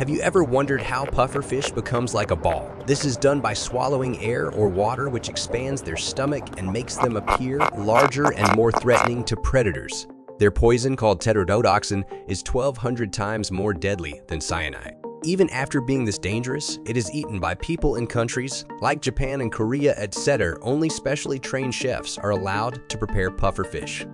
Have you ever wondered how pufferfish becomes like a ball? This is done by swallowing air or water, which expands their stomach and makes them appear larger and more threatening to predators. Their poison, called tetrodotoxin, is 1,200 times more deadly than cyanide. Even after being this dangerous, it is eaten by people in countries like Japan and Korea, etc. Only specially trained chefs are allowed to prepare pufferfish.